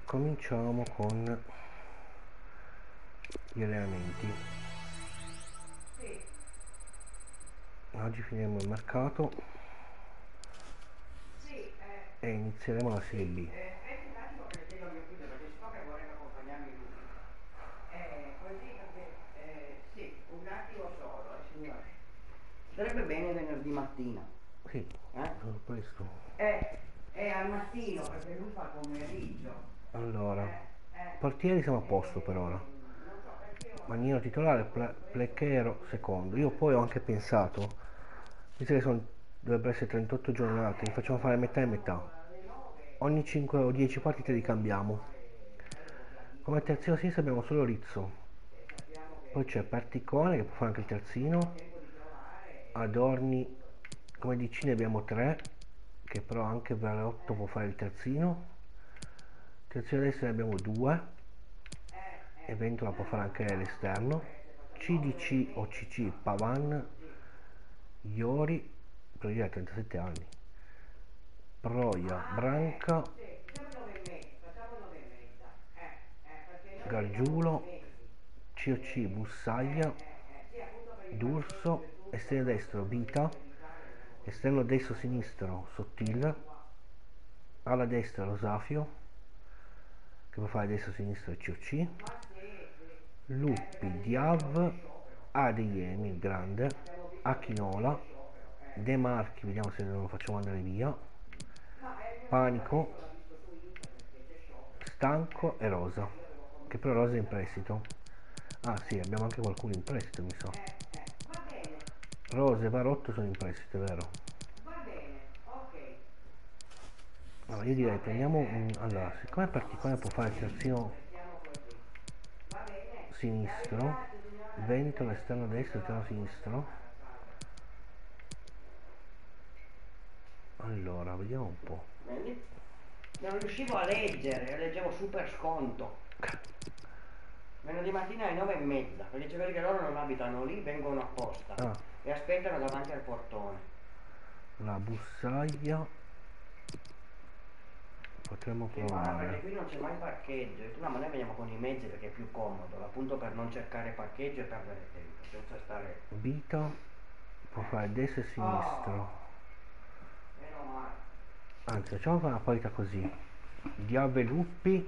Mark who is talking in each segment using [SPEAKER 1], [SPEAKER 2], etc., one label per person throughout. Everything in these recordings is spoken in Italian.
[SPEAKER 1] Cominciamo con gli allenamenti. Oggi finiremo il mercato e inizieremo la Serie B.
[SPEAKER 2] Aspetti un attimo che le chiedo a mio figlio perché so che vorrebbe accompagnarmi lui. Così perché sì, un attimo solo, signore. Sarebbe bene venerdì mattina.
[SPEAKER 1] Sì,
[SPEAKER 2] Eh?
[SPEAKER 1] sono presto.
[SPEAKER 2] È al mattino perché lui fa pomeriggio.
[SPEAKER 1] Allora,
[SPEAKER 2] Eh, eh,
[SPEAKER 1] portieri siamo a posto per ora.
[SPEAKER 2] non so perché io
[SPEAKER 1] Maniero titolare, Plecchero secondo. Io poi ho anche pensato, visto che dovrebbero essere 38 giornate, li facciamo fare metà e metà. Ogni 5 o 10 partite li cambiamo. Come terzino sinistro abbiamo solo Rizzo. Poi c'è Perticone che può fare anche il terzino. Adorni come decine abbiamo 3, che però anche Verotto può fare il terzino. Terzino destro ne abbiamo 2, e Ventola può fare anche l'esterno. CDC o CC Pavan, Iori, però io ha 37 anni. Proia, Branca, Gargiulo, COC Bussaglia, D'Urso, esterno destro Vita, esterno destro sinistro Sottil, alla destra Rosafio, che può fare destro sinistro e COC, Luppi, Diav, Adeyemi il grande, Achinola, De Marchi, vediamo se non lo facciamo andare via, Panico, Stanco e Rosa, che però Rosa è in prestito. Ah sì, abbiamo anche qualcuno in prestito mi sa. Rosa e Barotto sono in prestito, è vero. Allora io direi prendiamo allora, siccome Particolare può fare il terzino sinistro, Ventola esterno destro, esterno sinistro. Allora, vediamo un po'.
[SPEAKER 2] non riuscivo a leggere, leggevo super sconto. Venerdì mattina alle 9:30, perché c'è quelli che loro non abitano lì, vengono apposta
[SPEAKER 1] Ah,
[SPEAKER 2] e aspettano davanti al portone.
[SPEAKER 1] la Bussaglia potremmo
[SPEAKER 2] Sì, ma perché
[SPEAKER 1] provare.
[SPEAKER 2] qui non c'è mai parcheggio. E tu, no, ma noi veniamo con i mezzi perché è più comodo, appunto per non cercare parcheggio e perdere tempo, senza stare.
[SPEAKER 1] Vita può fare destro e sinistro.
[SPEAKER 2] Oh, meno male.
[SPEAKER 1] Anzi, facciamo fare una parità così. Diave Luppi.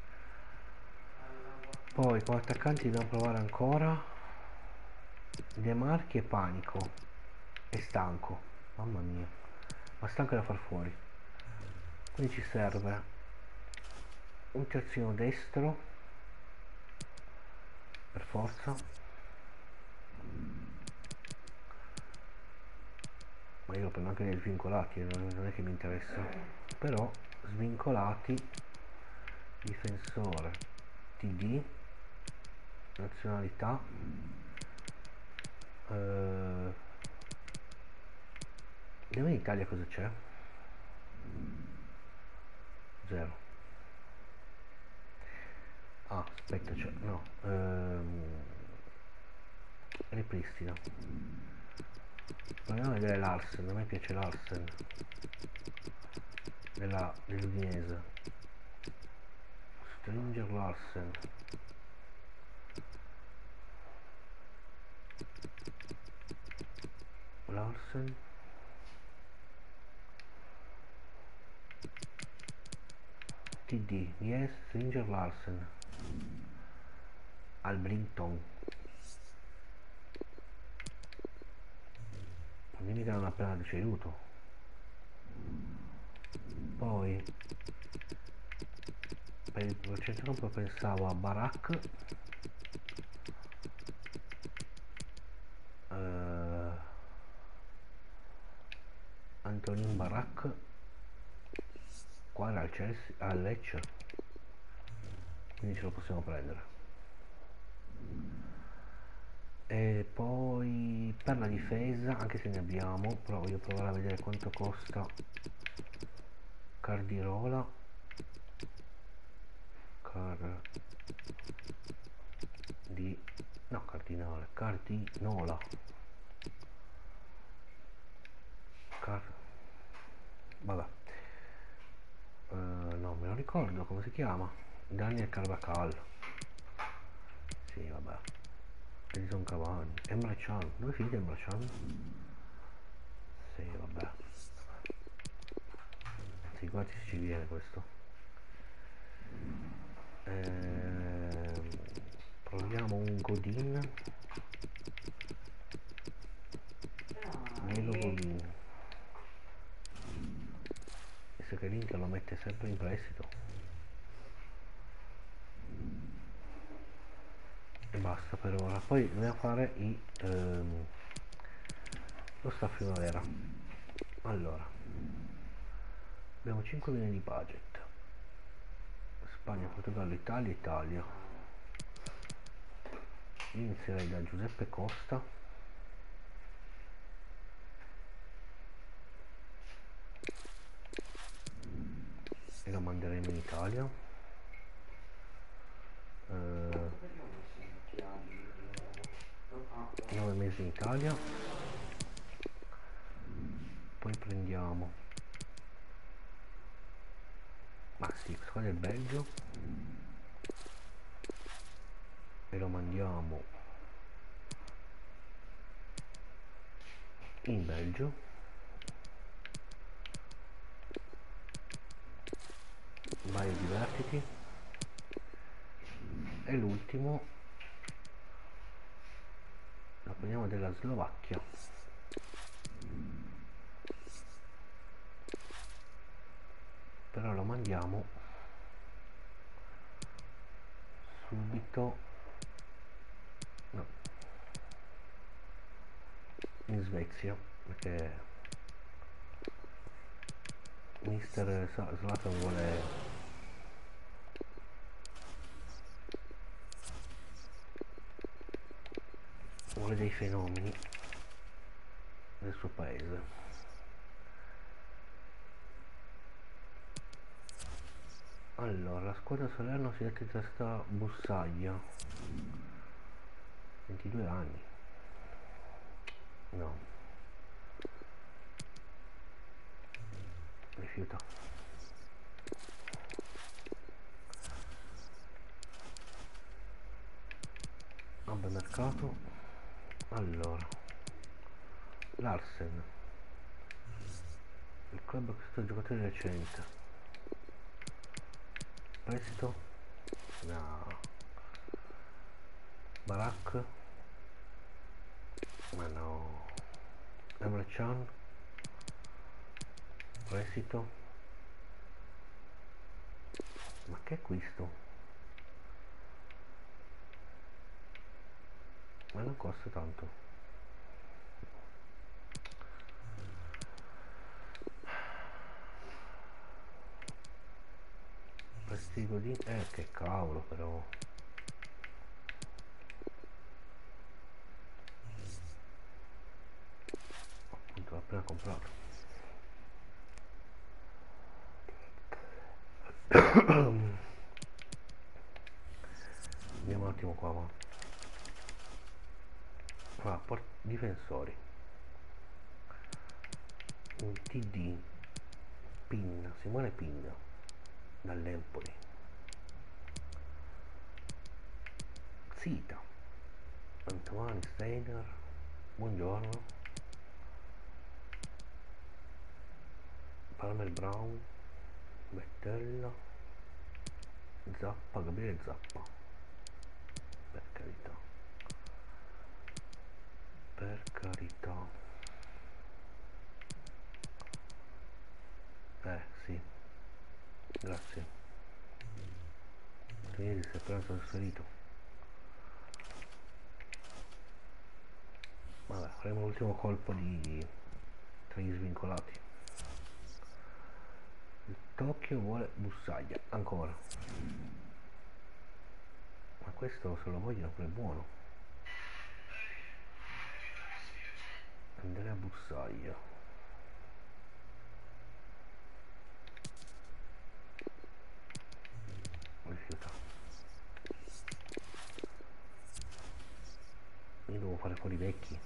[SPEAKER 1] Poi come attaccanti dobbiamo provare ancora De Marchi e Panico. E Stanco. Mamma mia. Ma Stanco è da far fuori. Quindi ci serve un terzino destro, per forza. Ma io lo prendo anche dei svincolati, non è che mi interessa. Però svincolati, difensore, TD, nazionalità, eh, vediamo in Italia cosa c'è. Zero. Ah, aspetta, c'è, no, ripristina. Proviamo a vedere Larsen, a me piace Larsen dell'Udinese. Stranger Larsen. Larsen. TD, yes, Stranger Larsen. Albrinton. Dimmi che non ha appena deceduto. Poi per il centrocampo pensavo a Barak, eh, Antonin Barak, qua era al Chelsea, al Lecce, quindi ce lo possiamo prendere. E poi per la difesa, anche se ne abbiamo, però voglio provare a vedere quanto costa Cardirola. No, Cardinola. Car, vabbè. No, me lo ricordo come si chiama. Daniel Carvajal. Sì, vabbè. Edison Cavani. Emre Can. Dove è finito Emre Can? Sì, vabbè. Sì, quasi ci viene questo. Proviamo un Godin. Diego Godin. Visto che l'Inter lo mette sempre in prestito. E basta per ora. Poi dobbiamo fare lo staff primavera. Allora, abbiamo 5 milioni di budget. Spagna, Portogallo, Italia, Italia. Io inizierei da Giuseppe Costa. E lo manderemo in Italia. 9 mesi in Italia. Poi prendiamo qua del Belgio e lo mandiamo in Belgio. Vai, divertiti. E l'ultimo lo prendiamo della Slovacchia. Però lo mandiamo subito, no, in Svezia, perché mister Zlatan vuole dei fenomeni del suo paese. Allora, la squadra Salerno si è detta in testa Bussaglia, 22 anni. No, rifiuta. Vabbè, mercato. Allora, Larsen, il club ha acquistato giocatore recente. Prestito? No. Barak? Ma no. Emre Can? Prestito? Ma che acquisto? Ma non costa tanto. Prestigo di... che cavolo però. Appunto l'ho appena comprato. Andiamo un attimo qua, difensori. Un TD. Pinna, Simone Pinna, dall'Empoli. Zita, Antoine Steiner, buongiorno. Palmer Brown, Bettella, Zappa, Gabriele Zappa. Per carità. Per carità. Sì. Grazie. Ieri si è appena trasferito. Vabbè, faremo l'ultimo colpo tra gli svincolati. Il Tokyo vuole Bussaglia, ancora. Ma questo se lo vogliono pure buono. Andrea Bussaglia. Rifiuta. Io devo fare fuori i vecchi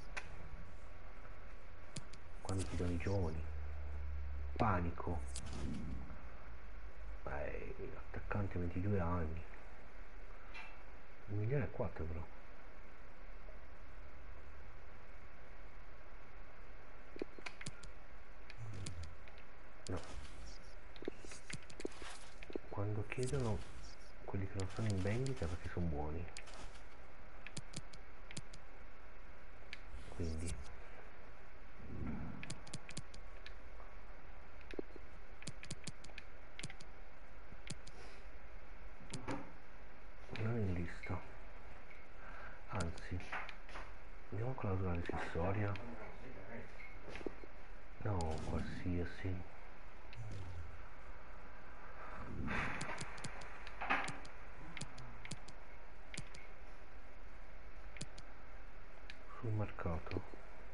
[SPEAKER 1] quando ti danno i giovani. Panico. attaccante 22 anni, 1.400.000 però. No, quando chiedono quelli che non sono in vendita perché sono buoni, quindi non in lista. Anzi, andiamo a clausola rescissoria. No, qualsiasi. Sul mercato.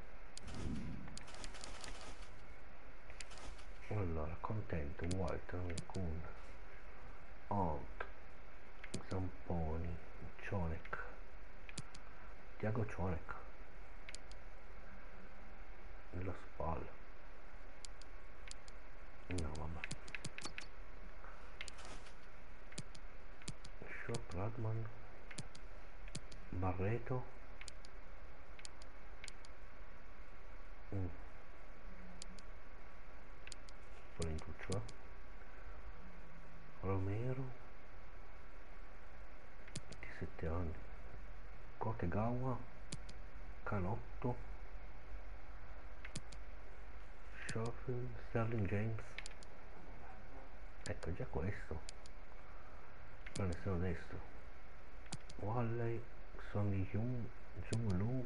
[SPEAKER 1] Allora, Contento, White, Kun, Ont, Zamponi, Cionek, Tiago Cionek, nella spalla. No, vabbè. Shop, Radman, Barreto, Polentuccio, Romero, 27 anni, Kotegawa, Canotto, Schofield, Sterling James. Ecco già questo, però nesseno destro. Walley, Song Hyun, Jung Lu,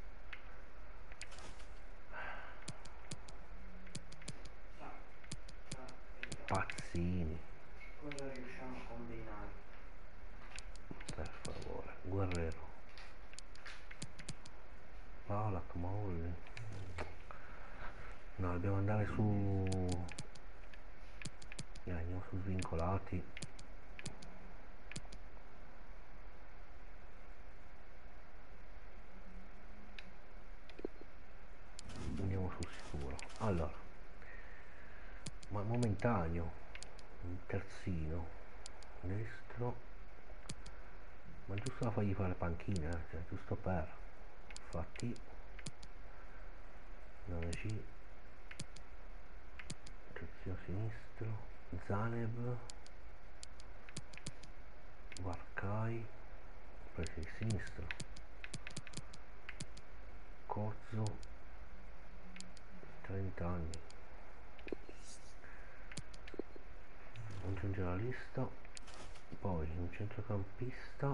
[SPEAKER 1] Pazzini,
[SPEAKER 2] Cosa riusciamo a combinare?
[SPEAKER 1] per favore, Guerrero, Palak, Molli. No, dobbiamo andare su, andiamo su svincolati. Andiamo sul sicuro. Allora, ma momentaneo, un terzino destro, ma giusto da fargli fare panchina, cioè giusto per fatti 9G, terzino sinistro, Zanev, Varkai, presi il sinistro, Cozzo, 30 anni, aggiunge la lista. Poi un centrocampista,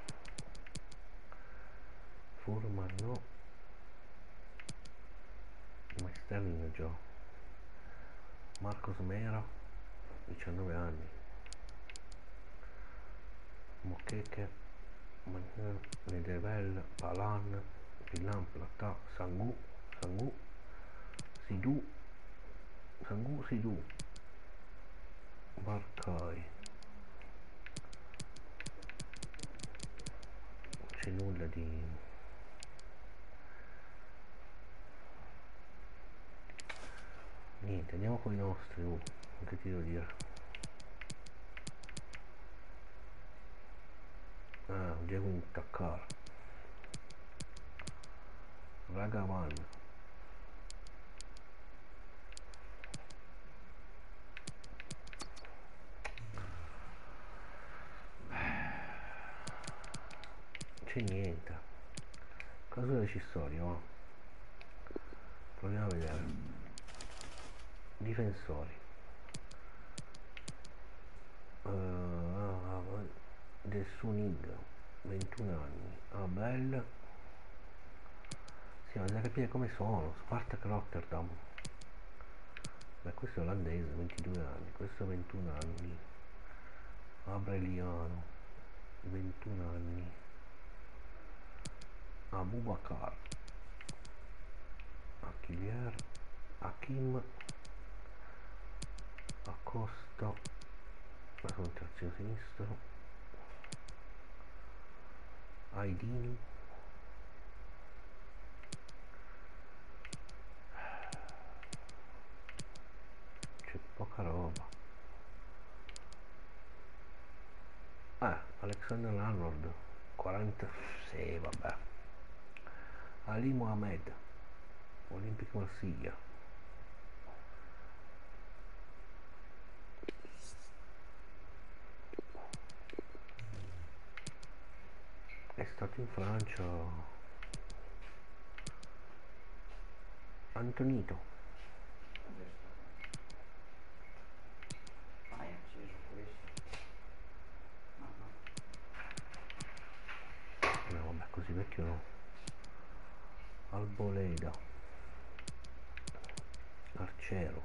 [SPEAKER 1] Furman no, ma Sterling già, Marcos Mera, 19 anni, Moqueque, Nedevel, Palan, Pilan, Plata, Sangu, Sidou, Sidou, Barkai, c'è nulla di... niente, andiamo con i nostri, che ti devo dire? Diego Takar, Ragavan, c'è niente, caso decisorio, va. Proviamo a vedere. Difensori, del Sunig, 21 anni, Abel, sì, ma bisogna capire come sono. Spartak Rotterdam, beh, questo è olandese, 22 anni, questo 21 anni, Abreliano, 21 anni, Abubakar, Achiller, Hakim, Acosta, ma sono terzino sinistro, Aidini, c'è poca roba. Alexander Arnold 46, vabbè. Ali Mohamed, Olympique Marsiglia. È stato in Francia. Antonito.
[SPEAKER 2] Ah, è acceso questo.
[SPEAKER 1] No, vabbè, così vecchio no. Alboleda. Arciero.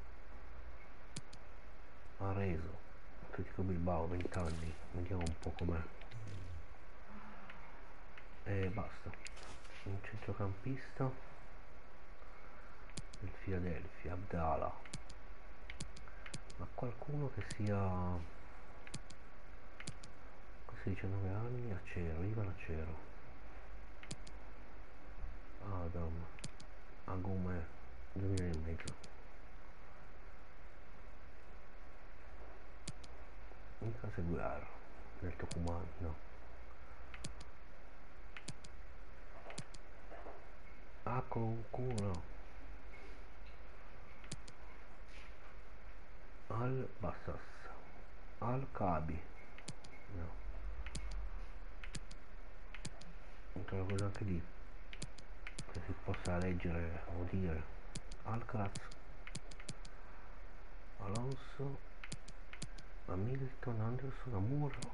[SPEAKER 1] Areso. Atletico Bilbao, 20 anni. Vediamo un po' com'è. E basta. Un centrocampista del Philadelphia, Abdala. Ma qualcuno che sia 19 anni, Acero, Ivan Acero. Adam Agume, 2000 e mezzo. Mica Seguiar del Tucumán, no. Akonkuro. Al Bassas. Al Kabi, no. Non trovo cosa anche lì che si possa leggere o dire. Alcaraz, Alonso, Hamilton, Anderson, Amuro.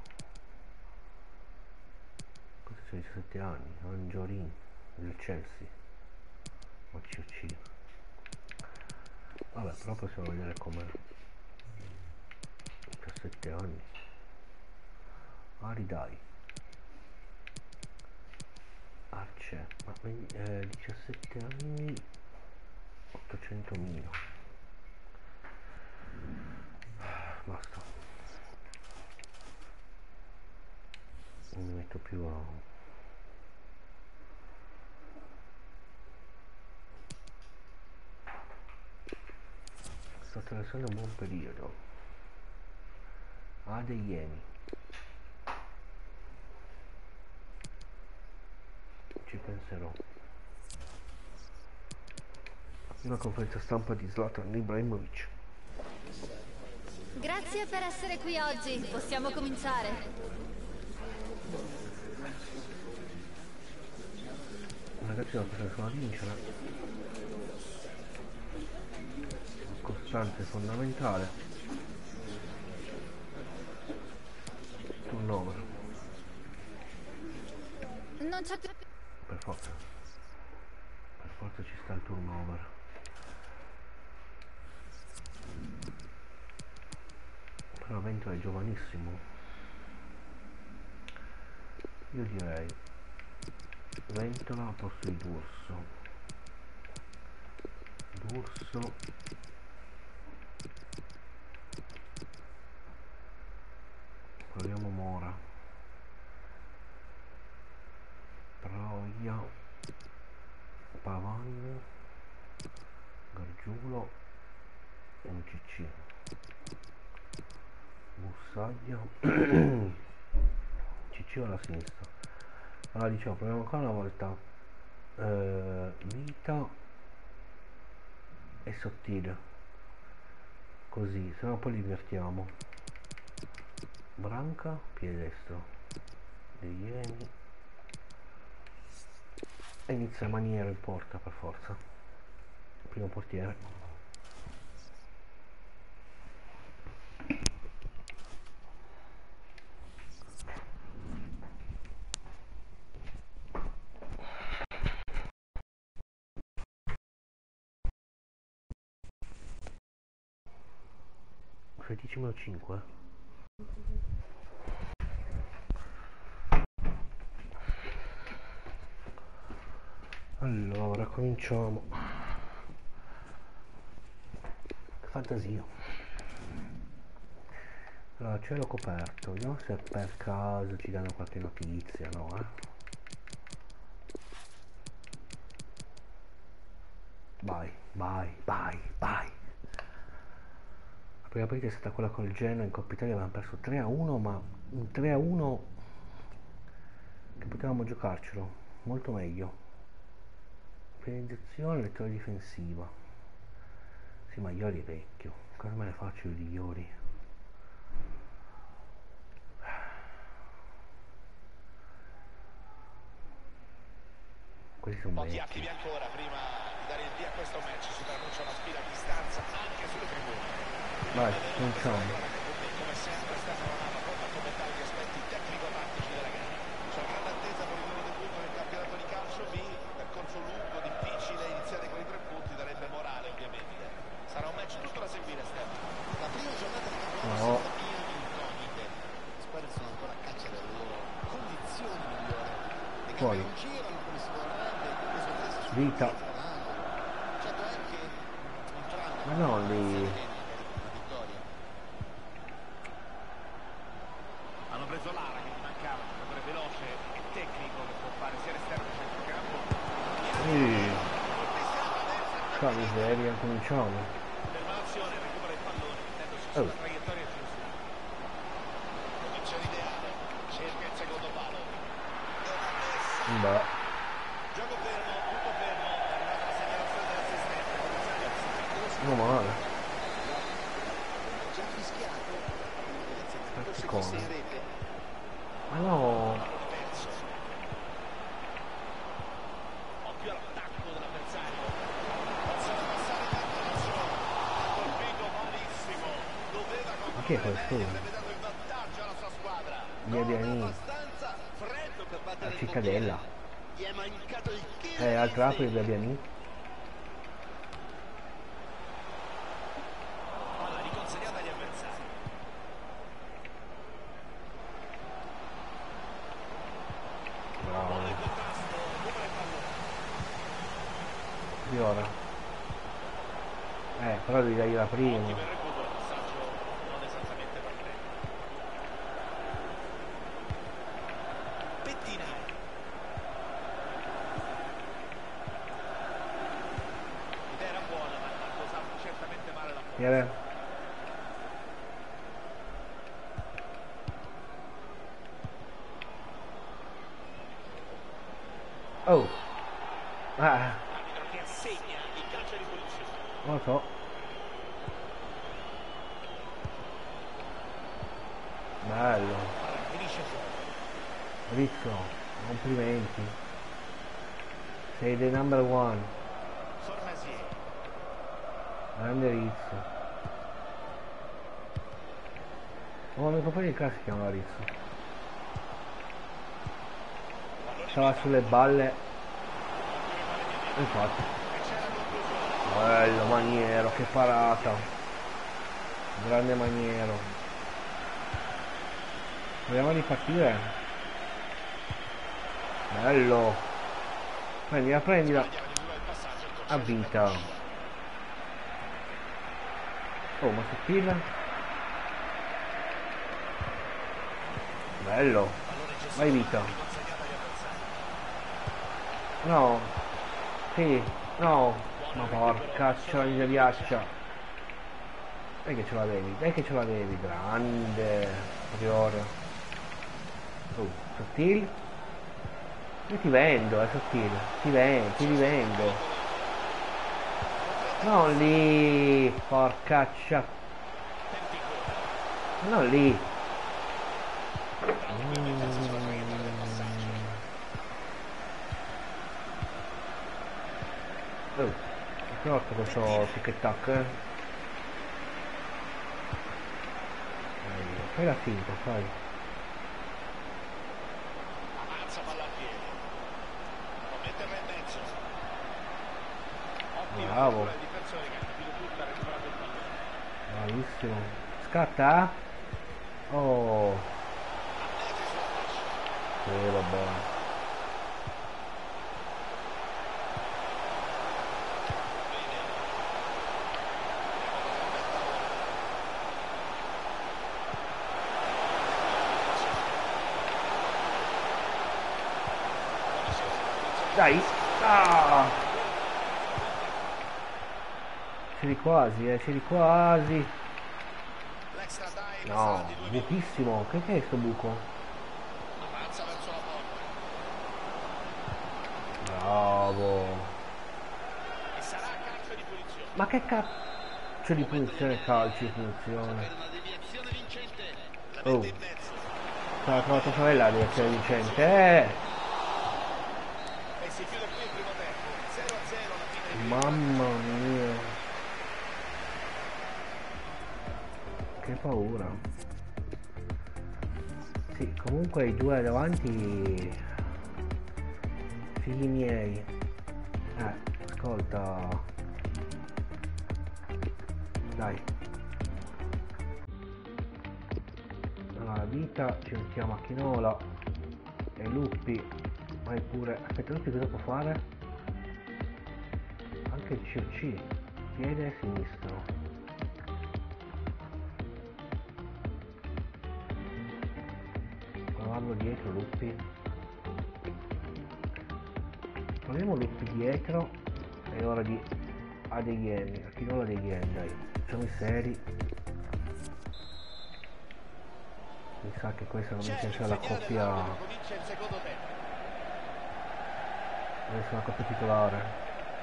[SPEAKER 1] Questo c'ha 17 anni. Angiorin del Chelsea. OCC. Vabbè, però possiamo vedere com'è. 17 anni. Aridai. Arce, ma 17 anni, 800.000. Basta. Non mi metto più a... Sto attraversando un buon periodo. Adeyemi. Ci penserò. Una conferenza stampa di Zlatan Ibrahimovic.
[SPEAKER 3] Grazie per essere qui oggi. Possiamo cominciare.
[SPEAKER 1] Ragazzi, la cosa sono a vincere. Costanza è fondamentale. Turnover.
[SPEAKER 3] Non c'è più...
[SPEAKER 1] Per forza. Per forza ci sta il turnover. Però Ventola è giovanissimo. Io direi Ventola al posto di D'Urso. D'Urso. Proviamo Mora. Proia. Pavan. Gargiulo. MCC. Bussaglio. CC alla sinistra. Allora diciamo, proviamo ancora una volta. Vita e Sottile. Così, se no poi li invertiamo. Branca, piede destro. De Ieni. E inizia Maniero in porta per forza. Primo portiere. Dicimelo 5. Allora, cominciamo. Fantasia. Allora, cielo coperto. Vediamo se per caso ci danno qualche notizia, no? Vai, vai, vai, vai. prima partita è stata quella col Genoa in Coppa Italia, avevamo perso 3-1, ma un 3-1 che potevamo giocarcelo molto meglio. Penalizzazione, lettura difensiva. Sì, ma Iori è vecchio, cosa me ne faccio io di Iori? Questi sono
[SPEAKER 4] Pochi
[SPEAKER 1] vecchi.
[SPEAKER 4] attimi ancora prima di dare il via a questo match. Si preannuncia una sfida a distanza anche sulle tribune.
[SPEAKER 1] Vai, cominciamo.
[SPEAKER 4] Come sempre Stefano Nava pronto a commentare gli aspetti tecnico-tattici della gara. C'è grande attesa per il loro debutto nel campionato di calcio B. Percorso lungo, difficile, iniziare con i 3 punti darebbe morale ovviamente. Sarà un match tutto da seguire, Stefano. La prima giornata di campionato
[SPEAKER 1] No.
[SPEAKER 4] senza pieno di incognite. Le squadre sono ancora a caccia delle loro condizioni migliori. Le gambe
[SPEAKER 1] Fuori.
[SPEAKER 4] non girano come si vorrebbe, come si potesse sul
[SPEAKER 1] Vita.
[SPEAKER 4] certo è che entrambi
[SPEAKER 1] Ma no, lì.
[SPEAKER 4] una vittoria. Hanno preso Lara che mancava, un giocatore veloce e tecnico che può fare sia l'esterno che centrocampo.
[SPEAKER 1] Qua miseria, cominciamo.
[SPEAKER 4] Ferma l'azione, recupera il pallone, mettendosi sulla traiettoria giusta. Comincia l'ideale, cerca il secondo palo.
[SPEAKER 1] Beh,
[SPEAKER 4] Gioco fermo, tutto fermo, è arrivata la segnalazione dell'assistente.
[SPEAKER 1] non male.
[SPEAKER 4] Già fischiato,
[SPEAKER 1] Praticone.
[SPEAKER 4] in rete.
[SPEAKER 1] Ma no,
[SPEAKER 4] Perso. Occhio all'attacco dell'avversario. Possono passare ha colpito malissimo. Doveva
[SPEAKER 1] ma chi è questo?
[SPEAKER 4] avrebbe dato il vantaggio alla sua squadra.
[SPEAKER 1] Biabiani,
[SPEAKER 4] Abbastanza freddo per battere
[SPEAKER 1] la
[SPEAKER 4] il
[SPEAKER 1] cittadella.
[SPEAKER 4] portiere. Gli è mancato il kill.
[SPEAKER 1] Altra apri Biabiani.
[SPEAKER 4] Palla riconsegnata agli avversari.
[SPEAKER 1] Bravo,
[SPEAKER 4] Buon contrasto, recupera il pallone.
[SPEAKER 1] di ora. Però devi dargli la prima.
[SPEAKER 4] Ottimo il recupero, passaggio non esattamente perfetto. Pettina. L'idea era buona, ma ha posato certamente male la palla.
[SPEAKER 1] Viene. Oh.
[SPEAKER 4] Arbitro che assegna il calcio di punizione.
[SPEAKER 1] Non lo so. Bello.
[SPEAKER 4] Finisce fuori.
[SPEAKER 1] Rizzo, complimenti. Sei the number one.
[SPEAKER 4] Sormasier.
[SPEAKER 1] Grande Rizzo. Oh, mio compagno di classe si chiama Rizzo. Stava sulle balle. Infatti. Bello Maniero, che parata. Grande Maniero. Proviamo a ripartire. Bello. Prendila, prendila. Ha vinta. Oh, ma sottile. Bello. Vai vita. No. Sì. No. Ma porca di ghiaccia. Dai che ce l'avevi, dai che ce l'avevi. Grande. Priore. Sottile. Io ti vendo, sottile. Ti rivendo. Non lì. Porcaccia. Non lì. Oh, è forte questo tic tac. Fai la finta, fai.
[SPEAKER 4] Avanza palla a piedi. Può metterla in mezzo. Ottima
[SPEAKER 1] Bravo.
[SPEAKER 4] lettura del difensore che ha capito tutto, ha recuperato il pallone.
[SPEAKER 1] Bravissimo. Scatta. Oh.
[SPEAKER 4] Annesi sulla fascia.
[SPEAKER 1] Sì, vabbè. Dai. Ah. C'eri quasi, c'eri quasi. No, buchissimo. Che è sto buco?
[SPEAKER 4] Avanza verso la porta.
[SPEAKER 1] Bravo.
[SPEAKER 4] E sarà calcio di punizione.
[SPEAKER 1] Ma che cazzo di punizione, calcio di punizione?
[SPEAKER 4] Per una deviazione vincente. La
[SPEAKER 1] Oh.
[SPEAKER 4] mette in mezzo.
[SPEAKER 1] Stava trovata tua sorella di essere vincente.
[SPEAKER 4] E si chiude qui il primo tempo. 0-0 alla fine di
[SPEAKER 1] Mamma mia. Che paura. Sì, comunque i due davanti. Figli miei. Ascolta. Dai. Allora, vita, ci mettiamo a Chinola. E Luppi. Vai pure. Aspetta, Luppi cosa può fare? Anche il COC. Piede sinistro. Provarlo dietro Luppi. Proviamo Luppi dietro. È ora di Adeyemi. A Chinola Adeyemi, dai. Facciamo i seri. Mi sa che questa non mi piace la coppia.
[SPEAKER 4] comincia il secondo tempo.
[SPEAKER 1] Deve essere una coppia titolare.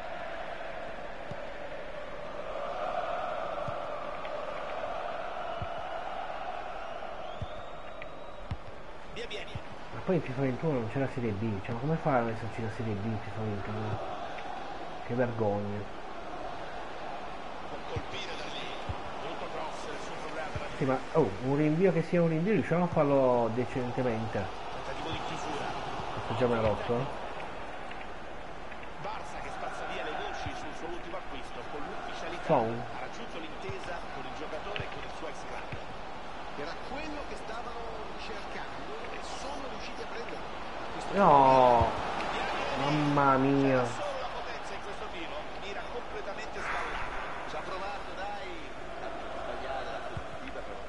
[SPEAKER 4] Via vieni.
[SPEAKER 1] Ma poi in FIFA 21 non c'è la Serie B. Cioè, ma come fai a esserci la Serie B in FIFA 21? Che vergogna.
[SPEAKER 4] Può colpire da lì. Molto grosso il suo problema per la
[SPEAKER 1] Sì, ma un rinvio che sia un rinvio, riusciamo a farlo decentemente.
[SPEAKER 4] tentativo di chiusura.
[SPEAKER 1] Questo già me l'ha rotto.
[SPEAKER 4] Barça che spazza via le voci sul suo ultimo acquisto con l'ufficialità.
[SPEAKER 1] Foul.
[SPEAKER 4] Ha raggiunto l'intesa con il giocatore e con il suo ex club. Era quello che stavano cercando e sono riusciti a prendere.
[SPEAKER 1] No! Mamma mia!
[SPEAKER 4] Solo la potenza in questo tiro, mira completamente sballato. Ci ha provato, dai. Sbagliare la prospettiva però.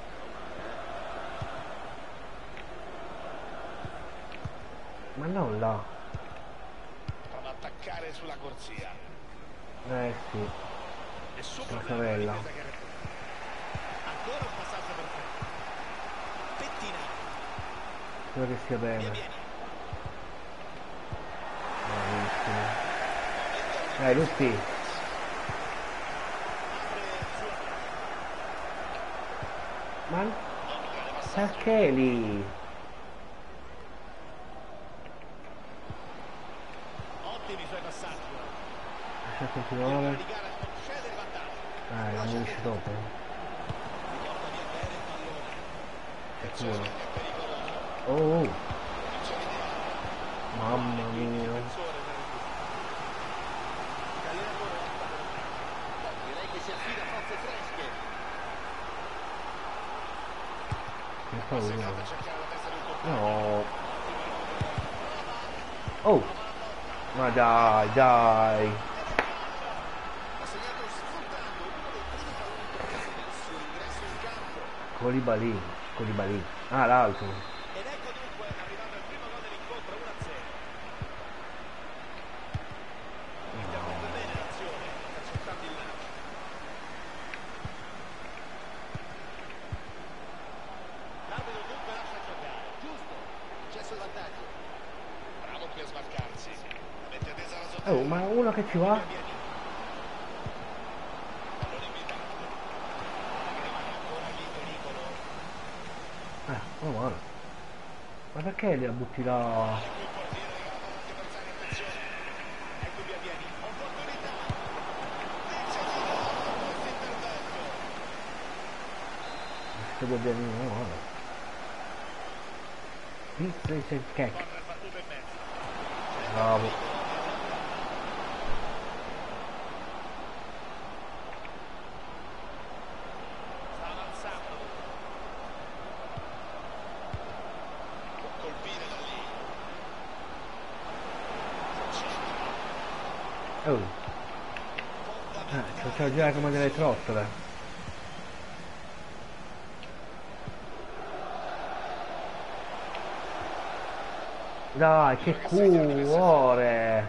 [SPEAKER 1] Ma non là.
[SPEAKER 4] Prova ad attaccare sulla corsia.
[SPEAKER 1] Sì.
[SPEAKER 4] Nessun
[SPEAKER 1] La
[SPEAKER 4] problema
[SPEAKER 1] sorella.
[SPEAKER 4] per la difesa che- Ancora un passaggio perfetto. Pettina.
[SPEAKER 1] Spero che sia
[SPEAKER 4] Via
[SPEAKER 1] bene.
[SPEAKER 4] vieni.
[SPEAKER 1] Bravissimo. Dai, Luppi. Ma perché lì?
[SPEAKER 4] Ottimi i suoi passaggi.
[SPEAKER 1] Lascia
[SPEAKER 4] Il
[SPEAKER 1] continuare.
[SPEAKER 4] di gara non cede il vantaggio.
[SPEAKER 1] La finisce dopo.
[SPEAKER 4] Porta via bene il pallone.
[SPEAKER 1] Sicuro.
[SPEAKER 4] È pericoloso.
[SPEAKER 1] Oh,
[SPEAKER 4] C'è l'idea.
[SPEAKER 1] mamma mia.
[SPEAKER 4] Direi che si affida a forze fresche.
[SPEAKER 1] Che paura.
[SPEAKER 4] Segnato a cercare la testa del compagno.
[SPEAKER 1] No. Oh. Ma dai, dai.
[SPEAKER 4] Ha segnato sfruttando uno dei primi palloni toccati nel suo ingresso in campo.
[SPEAKER 1] Colibali. Ah, l'altro.
[SPEAKER 4] Ed ecco dunque arrivato il primo gol dell'incontro 1-0. Interrompe bene l'azione, intercettando il lancio. L'arbitro dunque lascia giocare. Giusto, successo il vantaggio. Bravo qui a smarcarsi. Mette a tesa la sorpresa.
[SPEAKER 1] Oh, ma uno che ci va?
[SPEAKER 4] Pallone invitato. Ancora lì pericolo.
[SPEAKER 1] Oh, male. Ma perché la butti là?
[SPEAKER 4] Qui il portiere regalato anche per fare attenzione. Ecco via vieni. Opportunità. Decisivo questo intervento.
[SPEAKER 1] Questo due piani, no, male. Pizza e cake.
[SPEAKER 4] Corre battuto in mezzo.
[SPEAKER 1] Bravo.
[SPEAKER 4] Sta avanzando. Può colpire da lì.
[SPEAKER 1] Oh. C'ho già come delle trottole. Dai, che cuore!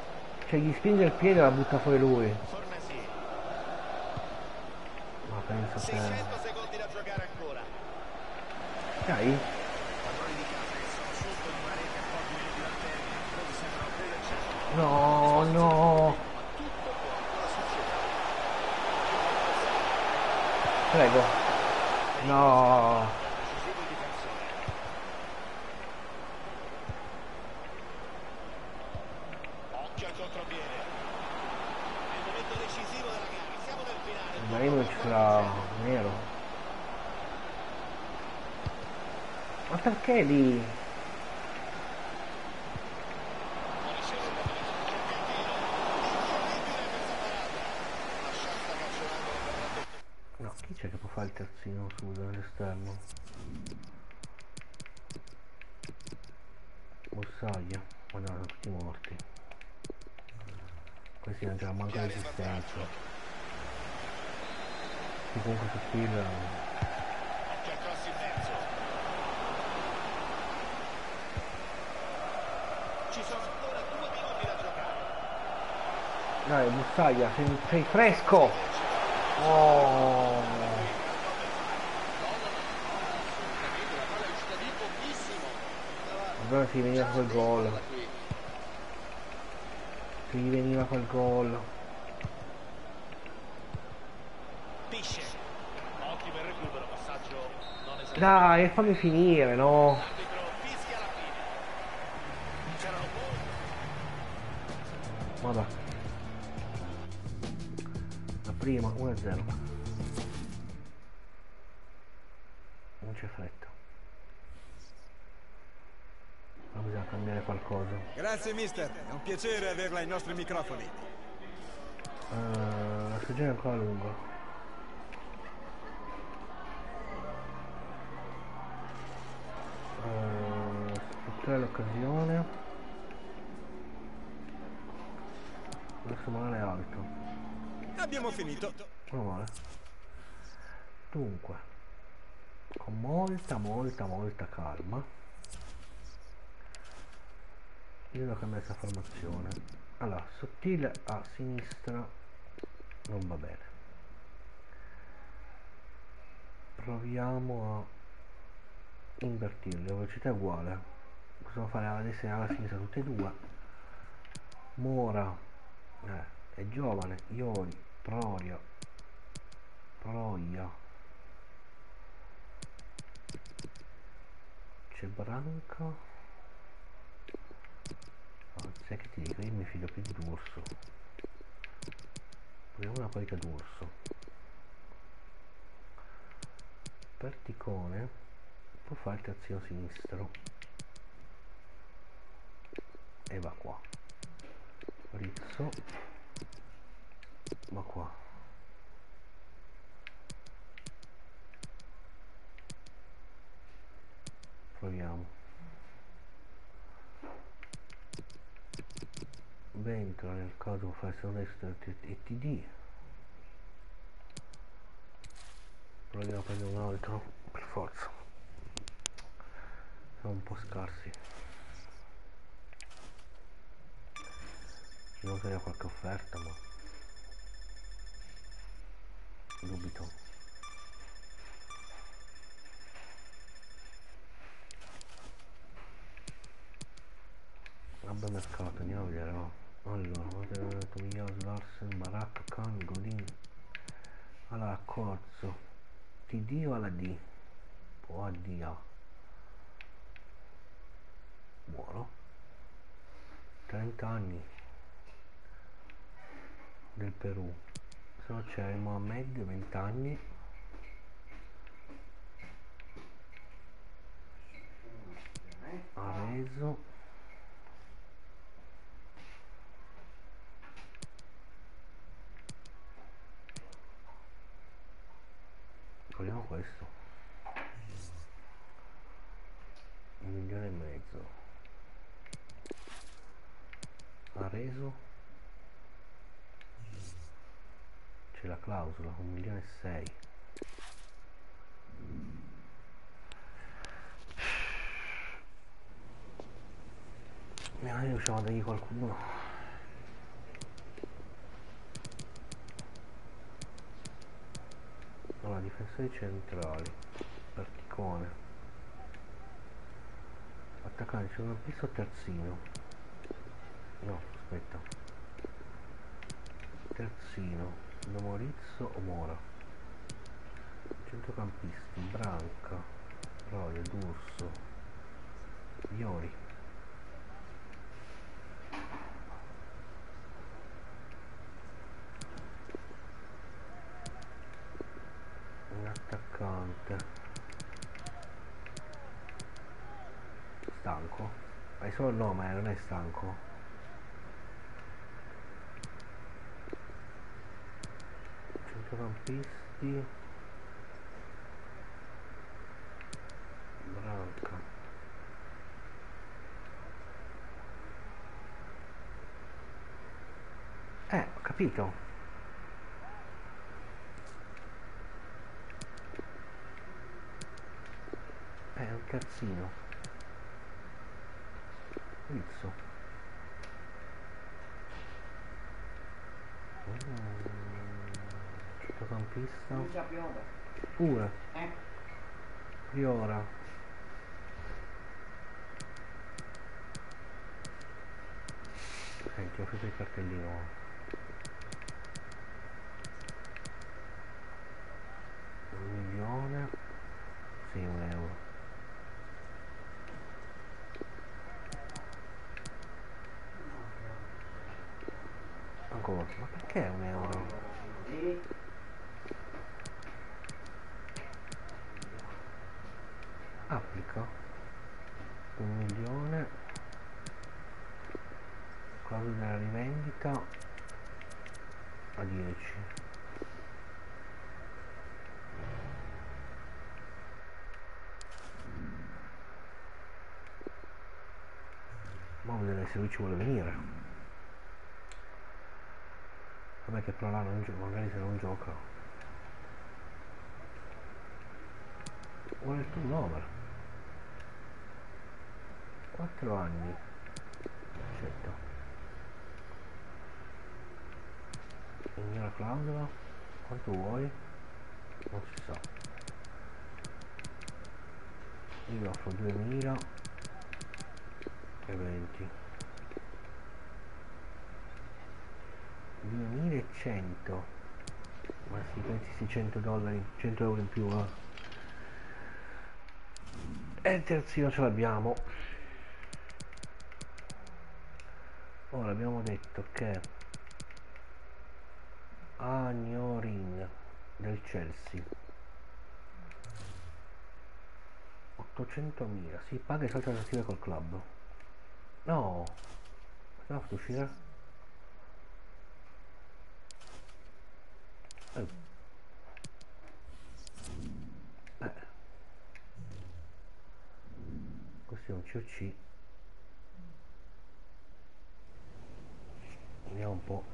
[SPEAKER 1] Cioè, gli spinge il piede e la butta fuori lui.
[SPEAKER 4] Fornesi.
[SPEAKER 1] Ma pensa so che...
[SPEAKER 4] 600 secondi da giocare ancora.
[SPEAKER 1] Dai.
[SPEAKER 4] Padroni di casa che sono sotto di una rete a pochi minuti dal termine. Poi sembrano appena il centro.
[SPEAKER 1] No, no.
[SPEAKER 4] Tutto può ancora succedere.
[SPEAKER 1] Prego. No.
[SPEAKER 4] Decisivo il difensore. Occhio al contropiede. È il momento decisivo della gara. Siamo nel finale.
[SPEAKER 1] Ibrahimovic sarà nero. Ma perché lì? No, chi c'è che può fare il terzino, scusa, all'esterno? Bossaglia. Ma no, sono tutti morti. Questi non già manco resistenza. Che comunque su Spill
[SPEAKER 4] Occhio al cross in mezzo. Ci sono ancora 2 minuti da giocare.
[SPEAKER 1] dai, Bossaglia, sei fresco! Oh, allora si veniva quel gol. Si veniva quel gol.
[SPEAKER 4] Pisce. Ottimo il recupero, passaggio non esagerato.
[SPEAKER 1] Dai, fammi finire, no?
[SPEAKER 4] L'arbitro fischia alla fine. C'erano
[SPEAKER 1] Vabbè. La prima, 1-0. Non c'è fretta. Ma bisogna cambiare qualcosa.
[SPEAKER 5] Grazie mister, è un piacere averla ai nostri microfoni.
[SPEAKER 1] La stagione è ancora lunga. Sfruttare l'occasione. Adesso male è alto.
[SPEAKER 5] Abbiamo finito.
[SPEAKER 1] Non male. Dunque, con molta calma, io devo cambiare questa formazione. Allora, Sottile a sinistra non va bene. Proviamo a invertirli, la velocità è uguale. Possiamo fare alla destra e alla sinistra tutte e due. Mora è giovane, Iori, Proia, c'è Branca. Sai che ti dico, io mi fido più di D'Urso. Proviamo una qualità d'Urso. Perticone può fare il terzino sinistro e va qua. Rizzo va qua. Proviamo. Ventola nel caso può fare secondo destra e TD. Proviamo a prendere un altro per forza. Siamo un po' scarsi. Non so qualche offerta, ma dubito. Vabbè, mercato, andiamo a vedere, va. Allora, Tomigliaso, Larsen, Barak, Khan, Godin. Allora, Corso. TD o alla D? O a D A. Buono. 30 anni. Del Perù. Se no c'è il Mohamed, 20 anni. Areso. Proviamo questo. 1,5 milioni. Areso. C'è la clausola, 1,6 milioni. Magari riusciamo a dargli qualcuno. Allora, di difensori centrali, Particone, attaccante, centrocampista o terzino? No, aspetta, terzino, Morizzo o Mora? Centrocampisti, Branca, Rodio, D'Urso, Viori. Un attaccante stanco? Hai solo il nome, non è stanco. Centrocampisti, Branca, ho capito. È un terzino, Rizzo. Centrocampista
[SPEAKER 2] Non già piove.
[SPEAKER 1] pure, Priora. Senti, ho preso il cartellino. 1 milione, sì, 1 euro. Ancora, ma perché 1 euro?
[SPEAKER 2] Sì.
[SPEAKER 1] Applica 1 milione, clausola della rivendita a 10. Ma vedere se lui ci vuole venire. Vabbè che però là non gioca, magari se non gioca. Vuole il turnover. 4 anni. Accetta. Ignora clausola. Quanto vuoi? Non si sa. Io offro 2000 e 20. 2100. Ma si pensi $100, 100 euro in più, E il terzino ce l'abbiamo. Ora abbiamo detto che Agnorin del Chelsea 800.000, si paga e salta alternative col club. No, cosa ha fatto uscire? Eh, eh. Questo è un COC. Vediamo un po'.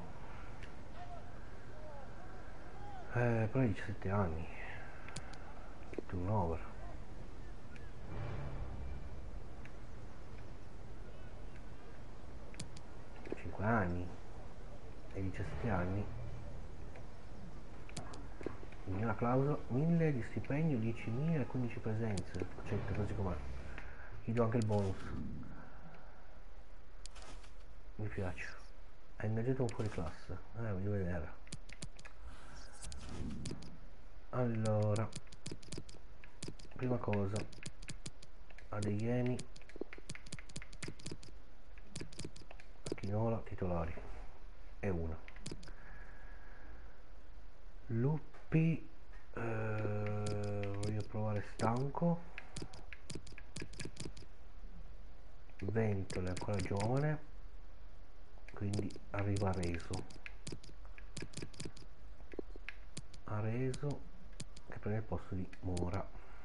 [SPEAKER 1] Però è 17 anni. Turnover. 5 anni. E 17 anni. Una clausola 1000 di stipendio, 10.000 e 15 presenze. Accetta così com'è. Gli do anche il bonus. Mi piace. È ingaggiato un fuori classe. Voglio vedere. Allora, prima cosa, Adeyemi, Chinola, titolari. E una. Luppi, voglio provare stanco. Ventole è ancora giovane, quindi arriva Areso che prende il posto di Mora.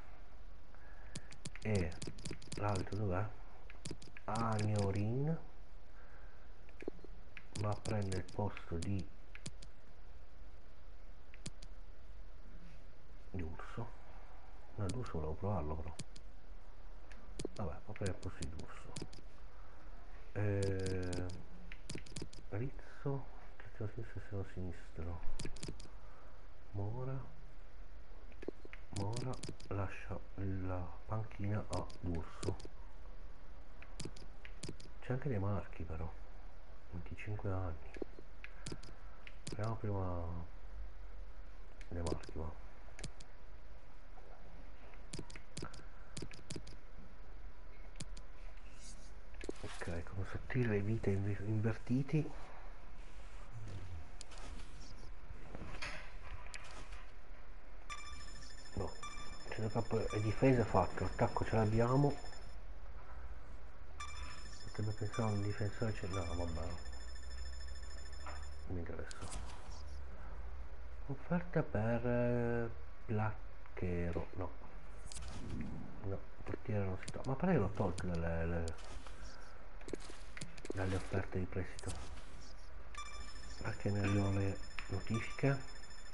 [SPEAKER 1] E l'altro dov'è? Agnorin va a prendere il posto di D'Urso. No, D'Urso volevo provarlo però. Vabbè, va a prendere il posto di D'Urso. Rizzo, terzino sinistro, esterno sinistro. Mora, Mora lascia la panchina a D'Urso. C'è anche dei Marchi però, 25 anni. Proviamo prima dei Marchi, va. Ok, con sottile vite invertiti. No, centrocampo e difesa fatto, attacco ce l'abbiamo. Potrebbe pensare a un difensore no, vabbè. Non mi interessa. Offerta per Placchero, no. No, portiere non si toglie. Ma pare che l'ho tolto dalle offerte di prestito. Perché mi arrivano le notifiche.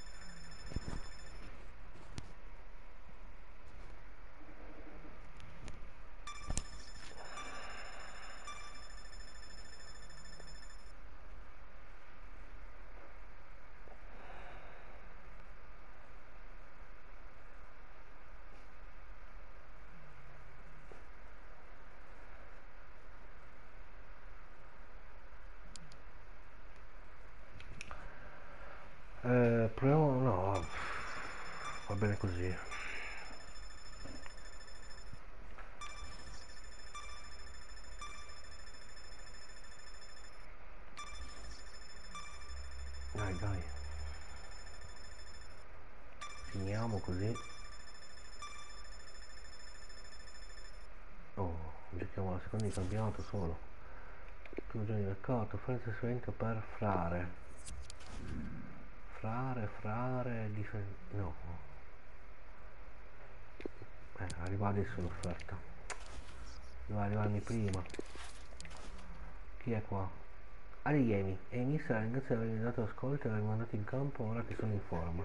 [SPEAKER 1] Proviamo, no, va bene così. Dai, dai. Finiamo così. Oh, giochiamo la seconda di campionato solo. Primo giorno di mercato, fare il trasferimento per Frare. Frare, no. Arriva adesso l'offerta. Doveva arrivarmi prima. Chi è qua? Adiemi, e mi sa ringrazio di avermi dato ascolto e avermi mandato in campo ora che sono in forma.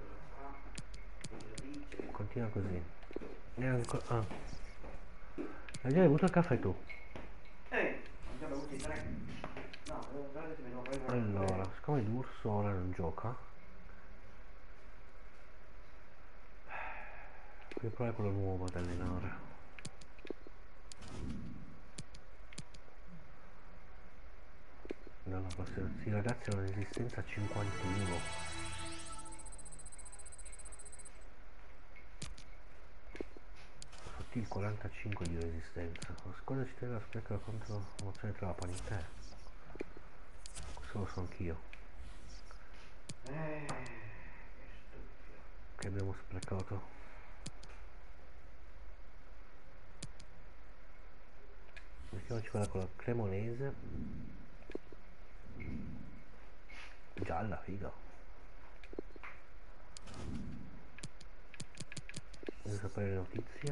[SPEAKER 1] Continua così. Ah. Hai già bevuto il caffè tu?
[SPEAKER 2] Ho già bevuti 3. No, devo guardare se mi devo prendere.
[SPEAKER 1] Allora, siccome D'Urso ora non gioca, devo provare quello nuovo ad allenare. No, questi ragazzi hanno un'esistenza a 51. Sotto il 45 di resistenza. La squadra ci deve sprecare contro la mozione Trapani. Questo lo so anch'io.
[SPEAKER 2] Che stupido.
[SPEAKER 1] Che abbiamo sprecato. Mettiamoci quella con la Cremonese. Gialla, figa. Devo sapere le notizie.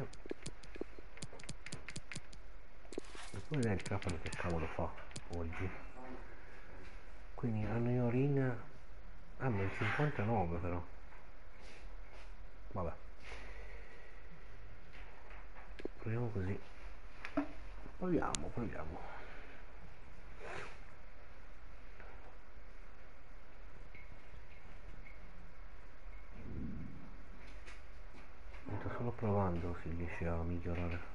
[SPEAKER 1] E poi vedere il Trapani che cavolo fa oggi. Quindi hanno Iorin. Ah, ma il 59 però. Vabbè. Proviamo così. Proviamo. Sto solo provando se riesce a migliorare.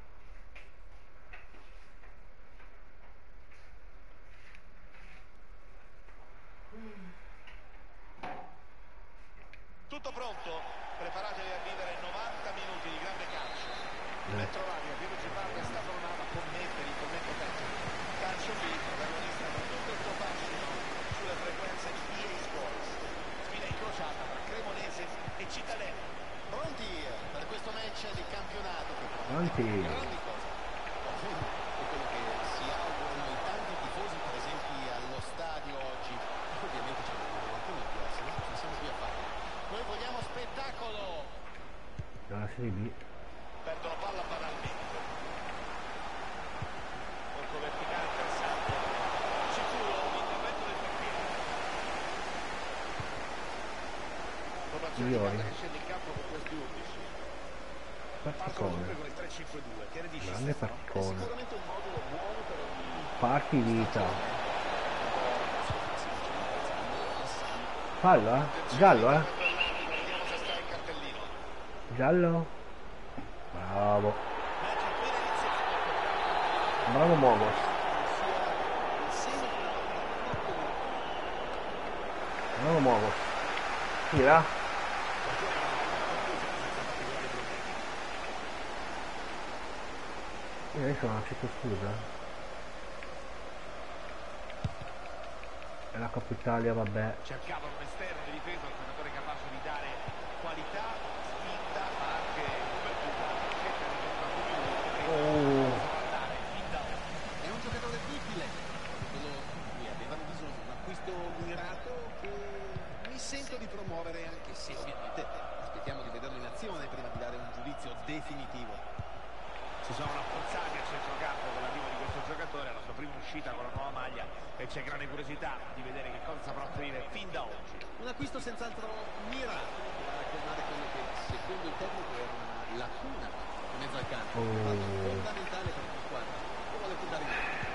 [SPEAKER 4] Tutto pronto? Preparatevi a vivere 90 minuti di grande calcio. Ben trovati a Piero Gibarra e Stefano Nava con me per il commento tecnico. Calcio B, protagonista con tutto il suo fascino sulle frequenze di EA Sports. Sfida incrociata tra Cremonese e Cittadella.
[SPEAKER 6] Pronti per questo match di campionato che
[SPEAKER 1] Pronti.
[SPEAKER 6] grandi cose. È quello che si augurano in tanti tifosi presenti allo stadio oggi. Ovviamente c'è qualcuno in piazza, no? Ci siamo qui a fare. Noi vogliamo spettacolo.
[SPEAKER 1] Dalla Serie B.
[SPEAKER 4] Perdono palla banalmente. Colpo verticale interessante. Sicuro un intervento del portiere. Formazione di
[SPEAKER 1] Iori.
[SPEAKER 4] casa che scende in campo con questi 11. Partono dunque con il 3-5-2, che ne dici?
[SPEAKER 1] Grande
[SPEAKER 4] Stefano?
[SPEAKER 6] È
[SPEAKER 1] partitone.
[SPEAKER 6] sicuramente un modulo buono per ogni
[SPEAKER 1] Parti vita. Fallo, giallo,
[SPEAKER 4] Vediamo se sta in cartellino.
[SPEAKER 1] Giallo. Bravo.
[SPEAKER 4] Match appena iniziato.
[SPEAKER 1] Bravo Mogos. Bravo Mogos. Tira. Io adesso non accetto scusa. E la Coppa Italia, vabbè.
[SPEAKER 4] Cercava un esterno di difesa, un giocatore capace di dare qualità, spinta, ma anche copertura. Cerca di andare fin da
[SPEAKER 6] È un giocatore utile, quello di cui avevano bisogno, un acquisto mirato che mi sento di promuovere, anche se ovviamente aspettiamo di vederlo in azione prima di dare un giudizio definitivo.
[SPEAKER 4] si sono rafforzati a centrocampo con l'arrivo di questo giocatore, la sua prima uscita con la nuova maglia, e c'è grande curiosità di vedere che cosa saprà offrire fin da oggi.
[SPEAKER 6] Un acquisto senz'altro mirato per colmare quello che secondo il tecnico era una lacuna in mezzo al campo, fondamentale per una squadra che vuole puntare in alto.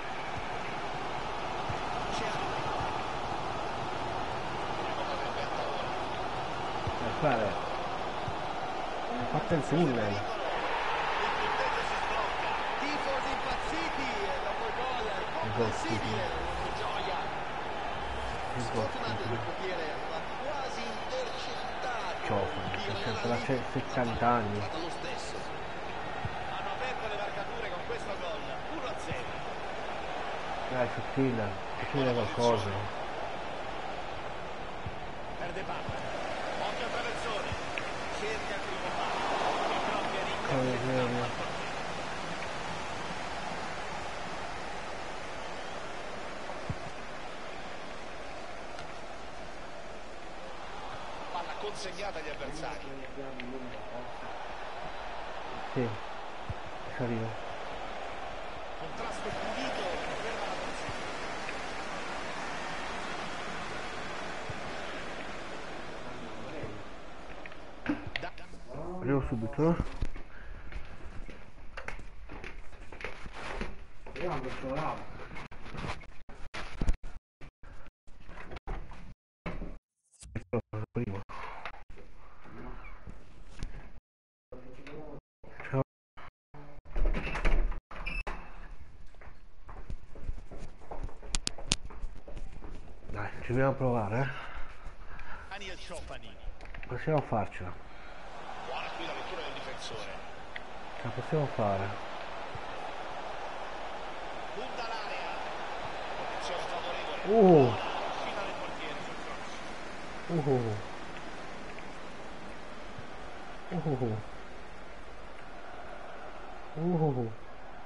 [SPEAKER 1] Fare. Ha fatto il tunnel.
[SPEAKER 6] Tifosi impazziti dopo il gol comprensibile, che gioia. Sfortunato il portiere, ha quasi intercettato.
[SPEAKER 1] Ciofano, c'è 70 anni.
[SPEAKER 6] Lo stesso.
[SPEAKER 4] Hanno aperto le marcature con questo gol, 1-0.
[SPEAKER 1] Dai, sottile qualcosa.
[SPEAKER 4] Perde palla, occhio traversone, cerca il primo palo, il proprio rinca. Palla consegnata agli avversari.
[SPEAKER 1] Sì, arriva.
[SPEAKER 4] Contrasto pulito, ferma la trazione.
[SPEAKER 1] Arrivo subito. Prima. Ciao. Dai, ci dobbiamo provare,
[SPEAKER 4] Daniel Ciofani.
[SPEAKER 1] Possiamo farcela.
[SPEAKER 4] Buona qui la lettura del difensore.
[SPEAKER 1] Ce la possiamo fare.
[SPEAKER 4] Punta l'area. Posizione favorevole. Fino del portiere sul cross.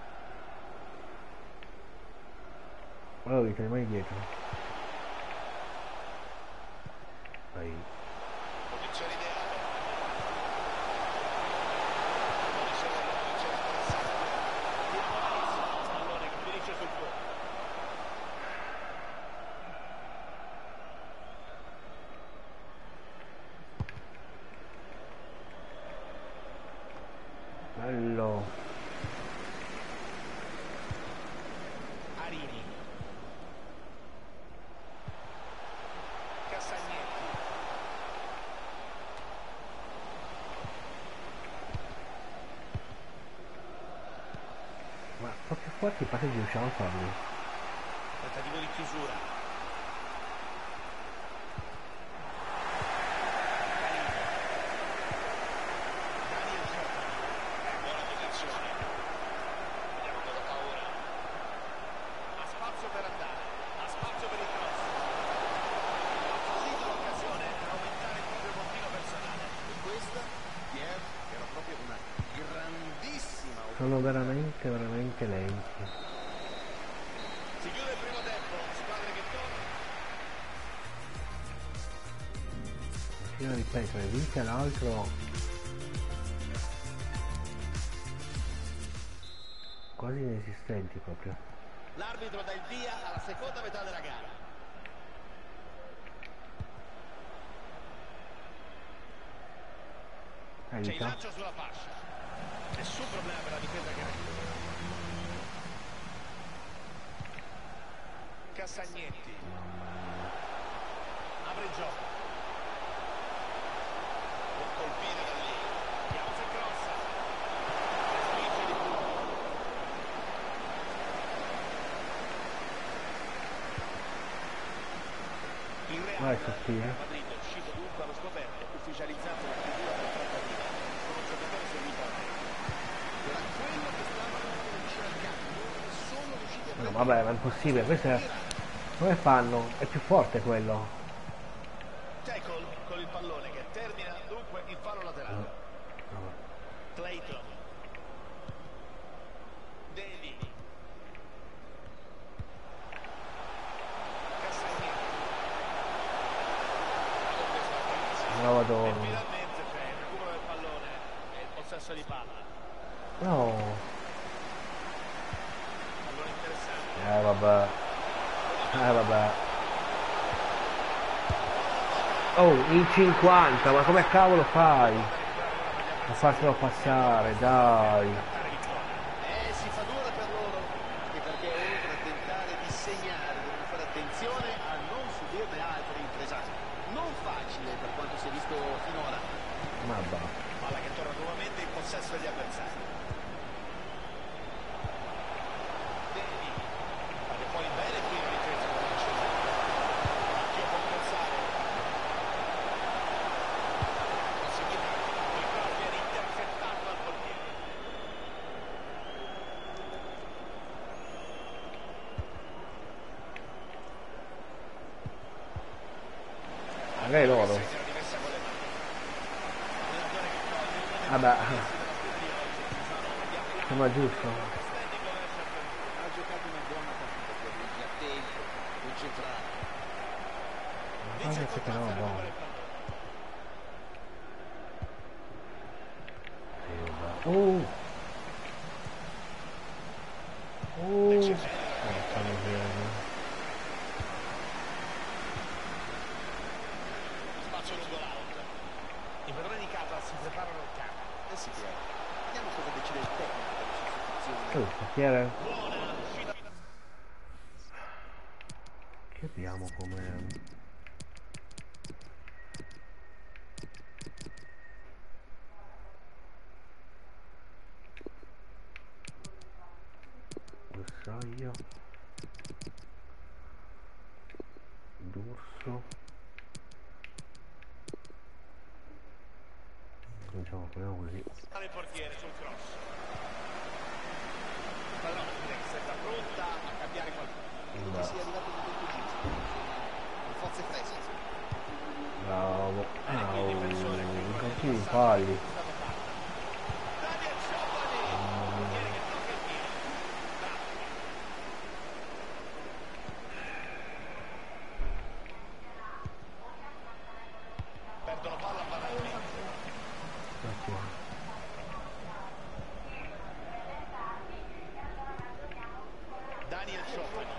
[SPEAKER 1] Allora vi mai dietro. Dai.
[SPEAKER 4] Posizione ideale. Posizione interessante. Pallone che finisce sul fondo.
[SPEAKER 1] Bello.
[SPEAKER 4] Arini. Cassagnetti.
[SPEAKER 1] Ma proprio forti passaggi riusciamo a farli.
[SPEAKER 4] Tentativo di chiusura. Daniel Ciofani. Buona posizione. Vediamo cosa fa ora. Ha spazio per andare. Ha spazio per il cross. Ha fallito l'occasione per aumentare il proprio bottino personale.
[SPEAKER 6] E questa, Pierre, era proprio una grandissima occasione.
[SPEAKER 1] Sono veramente lenti.
[SPEAKER 4] Si chiude il primo tempo. Squadre che tornano.
[SPEAKER 1] Continua a ripetere, vince l'altro. Quasi inesistenti proprio.
[SPEAKER 4] L'arbitro dà il via alla seconda metà della gara. C'è il
[SPEAKER 1] Aiuta.
[SPEAKER 4] lancio sulla fascia. Nessun problema per la difesa che recupera. Cassagnetti. Apre il gioco. Può colpire da lì.
[SPEAKER 1] Dai, sottile.
[SPEAKER 4] Madrid è uscito dunque allo scoperto, ufficializzando la chiusura della trattativa con un giocatore servito a tempo.
[SPEAKER 6] Era quello che stavano cercando, sono riusciti a
[SPEAKER 1] No,
[SPEAKER 6] prendere.
[SPEAKER 1] vabbè, ma è impossibile, questo è... Come fanno? È più forte quello.
[SPEAKER 4] Tackle con il pallone che termina dunque il fallo laterale. Clayton. Devi. Castagnetto.
[SPEAKER 1] No,
[SPEAKER 4] E
[SPEAKER 1] Madonna.
[SPEAKER 4] finalmente c'è il recupero del pallone e il possesso di palla.
[SPEAKER 1] No.
[SPEAKER 4] Pallone interessante.
[SPEAKER 1] Vabbè. Vabbè. Oh, in 50, ma come cavolo fai? Non fartelo passare, dai.
[SPEAKER 6] Si fa dura per loro, anche perché oltre a tentare di segnare devono fare attenzione a non subirne altre in presaccio. Non facile per quanto si è visto finora.
[SPEAKER 1] Ma va.
[SPEAKER 4] Palla che torna nuovamente in possesso degli avversari. Devi. Fate fuori bene qui in difesa con la scesa. Occhio può pensare. Possibilità. Il cross viene intercettato dal portiere.
[SPEAKER 1] Magari loro.
[SPEAKER 4] Si era dimessa con le mani. Allenatore che coglie uno dei
[SPEAKER 1] Vabbè.
[SPEAKER 4] protagonisti della sfida di oggi. Ci sono gli applicati.
[SPEAKER 1] Sembra giusto.
[SPEAKER 4] Standing ovation per lui.
[SPEAKER 6] Ha giocato una buona partita per Luigi, attento, concentrato.
[SPEAKER 4] Dice
[SPEAKER 1] Guarda che
[SPEAKER 4] Cortazza
[SPEAKER 1] roba.
[SPEAKER 4] recupera il pallone.
[SPEAKER 1] Porca miseria.
[SPEAKER 4] Spazio lungo l'out. I padroni di casa si preparano al campo.
[SPEAKER 6] Sì, vediamo cosa decide il tecnico della sostituzione.
[SPEAKER 1] Il portiere.
[SPEAKER 4] Buona uscita.
[SPEAKER 1] Che abbiamo come... Bersaglio. D'Urso. Cominciamo così.
[SPEAKER 4] Il portiere sul cross. Pallone sembra pronta a cambiare qualcosa.
[SPEAKER 6] Credo che sia arrivato il momento giusto. Con forze fresche.
[SPEAKER 1] Bravo.
[SPEAKER 4] Il difensore
[SPEAKER 1] Non
[SPEAKER 4] qui
[SPEAKER 1] continui i falli.
[SPEAKER 4] Daniel Giovani. Portiere che tocca il tiro. Perdono palla a Baraldi. Daniel Giovani.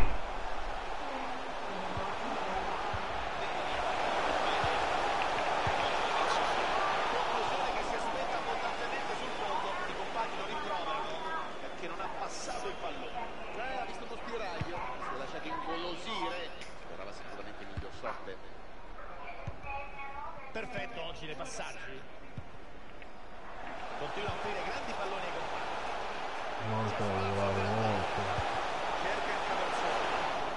[SPEAKER 4] Conclusione che si aspetta abbondantemente sul fondo. I compagni lo rimproverano perché non ha passato il pallone.
[SPEAKER 6] Ha visto uno spiraglio, si è lasciato ingolosire. Sperava sicuramente miglior sorte.
[SPEAKER 4] Perfetto oggi nei passaggi. Continua a offrire grandi palloni ai compagni.
[SPEAKER 1] Molto bravo, molto.
[SPEAKER 4] Cerca il traversone.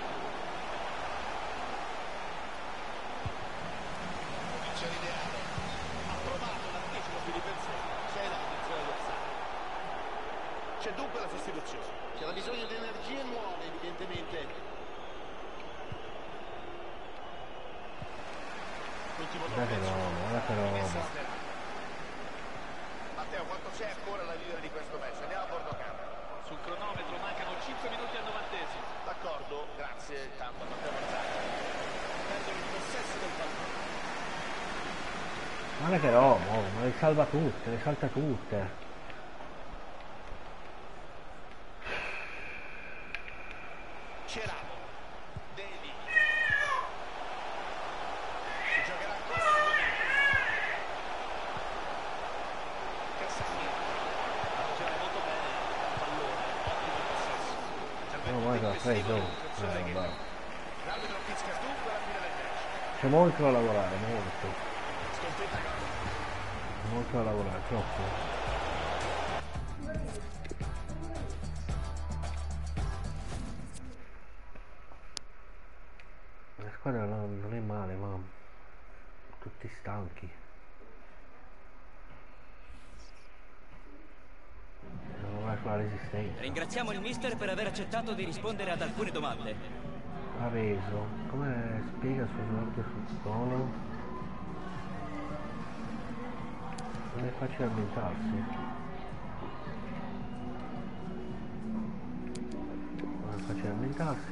[SPEAKER 4] Posizione ideale. Ha provato l'anticipo più difensivo. C'è la posizione avversaria. C'è dunque la sostituzione.
[SPEAKER 6] C'era bisogno di energie nuove, evidentemente.
[SPEAKER 4] L'ultimo
[SPEAKER 1] Guarda che roba, guarda che roba.
[SPEAKER 4] Matteo, quanto c'è ancora da vivere di questo match? Andiamo a bordo campo.
[SPEAKER 7] Sul cronometro mancano 5 minuti al 90esimo.
[SPEAKER 4] D'accordo, grazie tanto a Matteo Mazzagli. Perdono il possesso del pallone.
[SPEAKER 1] Guarda che roba, oh, ma le salva tutte, le salta tutte.
[SPEAKER 4] Ceravo. Devi. Si giocherà ancora 2 minuti. Castagnetto.
[SPEAKER 7] C'era molto bene il pallone, ottimo possesso.
[SPEAKER 1] No, guarda, preso.
[SPEAKER 4] Vabbè. L'arbitro fischia dunque la fine del match.
[SPEAKER 1] C'è molto da lavorare, molto.
[SPEAKER 4] Sconfitta grossa.
[SPEAKER 1] Molto da lavorare, troppo. La squadra non è male, ma tutti stanchi. Non va sulla resistenza.
[SPEAKER 8] Ringraziamo il mister per aver accettato di rispondere ad alcune domande.
[SPEAKER 1] Areso, come spiega il suo sguardo sul tono? Non è facile ambientarsi. Non è facile ambientarsi.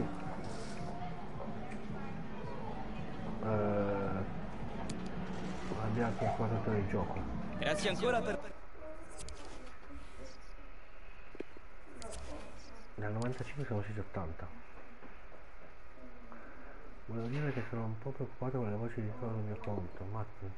[SPEAKER 1] Abbiamo anche 4 ore di gioco.
[SPEAKER 8] Grazie ancora per...
[SPEAKER 1] Dal 95 siamo scesi 80. Volevo dire che sono un po' preoccupato per le voci di ritorno del mio conto. Matti.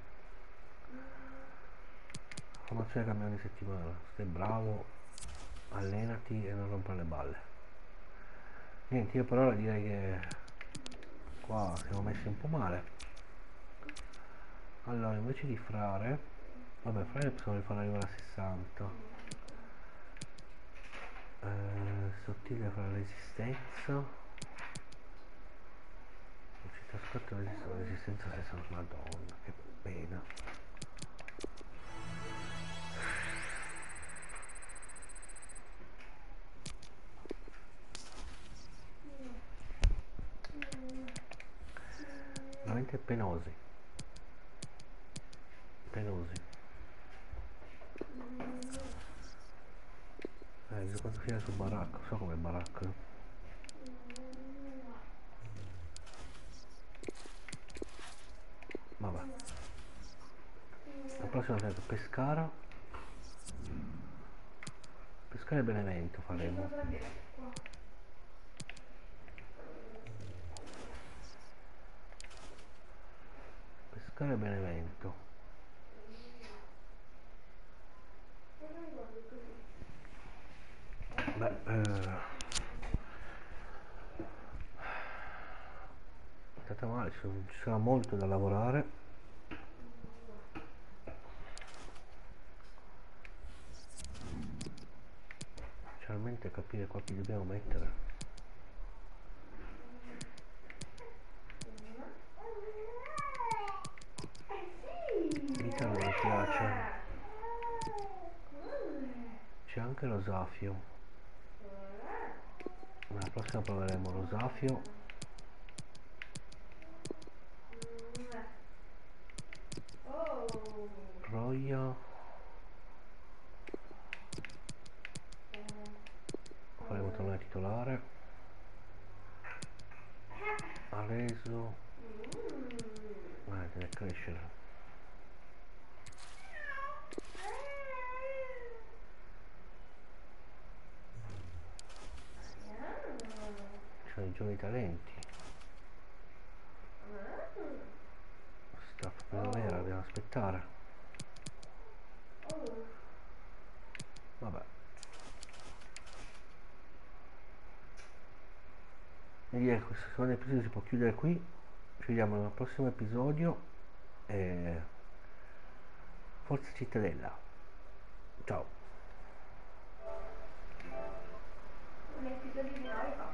[SPEAKER 1] Formazione cambiamo di settimana. Stai bravo, allenati e non rompere le balle. Niente, io per ora direi che qua siamo messi un po' male. Allora, invece di Frare, vabbè, Frare possiamo rifarlo arrivare a 60. Sottile fra resistenza. Velocità scorta, resistenza 60. Madonna, che pena. Veramente penosi. Bisogna quanto finire sul baracco, so come baracco. Vabbè. La prossima sarà Pescara. Pescara e Benevento faremo. Pescara e Benevento. Beh, è stata male, ci sarà molto da lavorare. Finalmente capire qua chi dobbiamo mettere. L'Italia mi piace. C'è anche Rosafio. La prossima proveremo Rosafio. Roia. Faremo tornare titolare. Areso. Deve crescere. I giovani talenti. Staff primavera, dobbiamo aspettare. Vabbè. E direi che questo secondo episodio si può chiudere qui. Ci vediamo nel prossimo episodio. E forza Cittadella. Ciao.
[SPEAKER 2] Un episodio di noi.